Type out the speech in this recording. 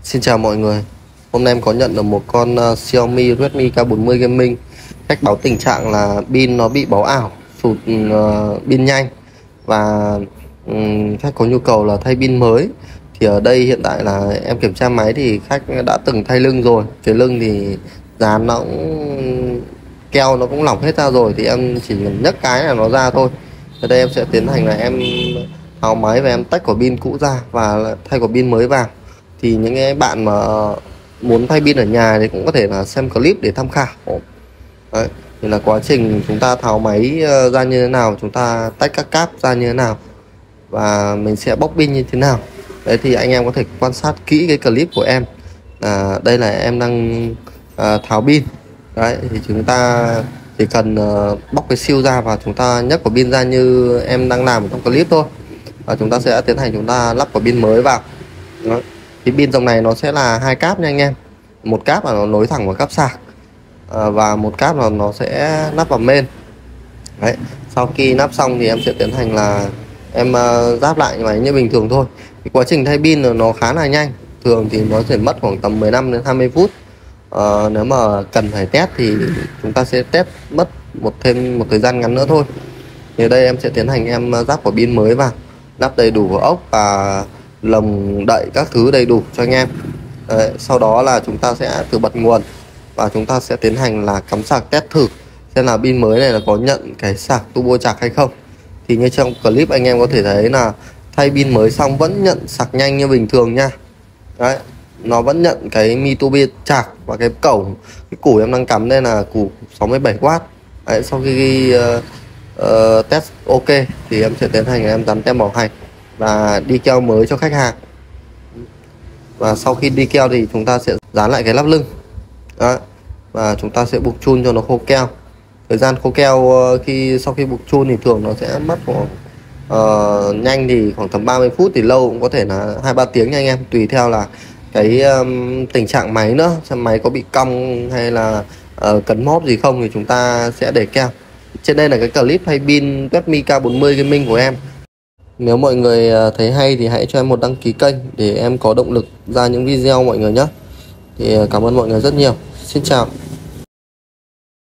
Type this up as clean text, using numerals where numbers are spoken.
Xin chào mọi người. Hôm nay em có nhận được một con Xiaomi Redmi K40 Gaming. Khách báo tình trạng là pin nó bị báo ảo, sụt pin nhanh và khách có nhu cầu là thay pin mới. Thì ở đây hiện tại là em kiểm tra máy thì khách đã từng thay lưng rồi. Cái lưng thì dán nó cũng keo nó cũng lỏng hết ra rồi, thì em chỉ cần nhấc cái là nó ra thôi. Ở đây em sẽ tiến hành là em tháo máy và em tách quả pin cũ ra và thay quả pin mới vào. Thì những cái bạn mà muốn thay pin ở nhà thì cũng có thể là xem clip để tham khảo. Đấy, thì là quá trình chúng ta tháo máy ra như thế nào, chúng ta tách các cáp ra như thế nào và mình sẽ bóc pin như thế nào. Đấy thì anh em có thể quan sát kỹ cái clip của em. Đây là em đang tháo pin. Đấy thì chúng ta chỉ cần bóc cái siêu ra và chúng ta nhấc quả pin ra như em đang làm trong clip thôi, và chúng ta sẽ tiến hành chúng ta lắp quả pin mới vào. Đấy. Thì pin dòng này nó sẽ là hai cáp nha anh em. Một cáp là nó nối thẳng vào cáp sạc, và một cáp là nó sẽ nắp vào main. Đấy, sau khi nắp xong thì em sẽ tiến hành là em ráp lại máy như bình thường thôi. Cái quá trình thay pin nó khá là nhanh, thường thì nó sẽ mất khoảng tầm 15 đến 20 phút. Nếu mà cần phải test thì chúng ta sẽ test mất thêm một thời gian ngắn nữa thôi. Thì ở đây em sẽ tiến hành em ráp quả pin mới vào, lắp đầy đủ ốc và lồng đậy các thứ đầy đủ cho anh em. Đấy, sau đó là chúng ta sẽ tự bật nguồn và chúng ta sẽ tiến hành là cắm sạc test thử xem là pin mới này là có nhận cái sạc turbo charge hay không. Thì như trong clip anh em có thể thấy là thay pin mới xong vẫn nhận sạc nhanh như bình thường nha. Đấy, nó vẫn nhận cái mi turbo charge và cái củ em đang cắm đây là củ 67W. Đấy, sau khi test ok thì em sẽ tiến hành em dán tem bảo hành và đi keo mới cho khách hàng. Và sau khi đi keo thì chúng ta sẽ dán lại cái lắp lưng. Đấy, và chúng ta sẽ buộc chun cho nó khô keo. Thời gian khô keo sau khi buộc chun thì thường nó sẽ mất khoảng nhanh thì khoảng tầm 30 phút, thì lâu cũng có thể là 2-3 tiếng nha anh em, tùy theo là cái tình trạng máy nữa, xem máy có bị cong hay là cấn móp gì không thì chúng ta sẽ để keo. Trên đây là cái clip thay pin Redmi K40 Gaming của em. Nếu mọi người thấy hay thì hãy cho em một đăng ký kênh để em có động lực ra những video mọi người nhé. Thì cảm ơn mọi người rất nhiều. Xin chào.